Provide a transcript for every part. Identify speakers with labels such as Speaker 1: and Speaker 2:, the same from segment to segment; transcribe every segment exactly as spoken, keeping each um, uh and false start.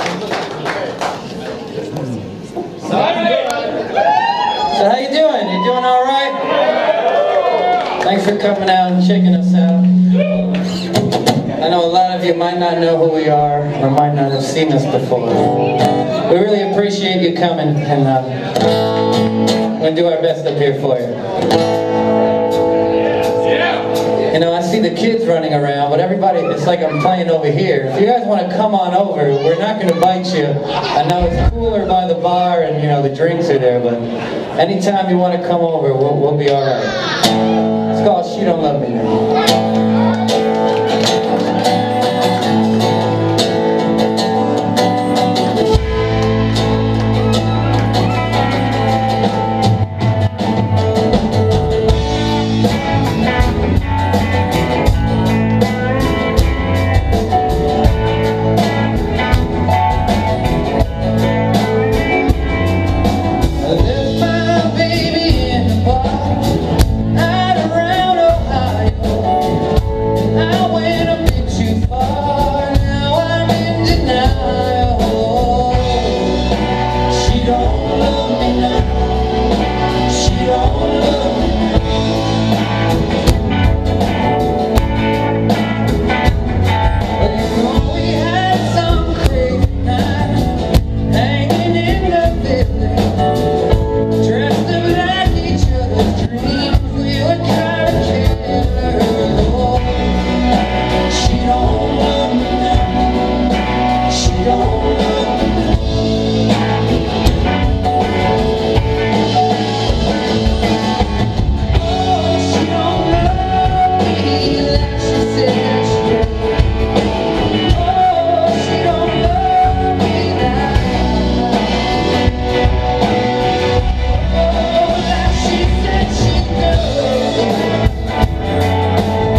Speaker 1: So how you doing? You doing all right? Thanks for coming out and checking us out. I know a lot of you might not know who we are or might not have seen us before. We really appreciate you coming, and uh, we're going to do our best up here for you. You know, I see the kids running around, but everybody, it's like I'm playing over here. If you guys want to come on over, we're not going to bite you. I know it's cooler by the bar and, you know, the drinks are there, but anytime you want to come over, we'll, we'll be all right. It's called She Don't Love Me Now.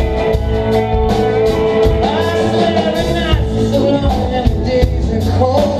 Speaker 1: Cold.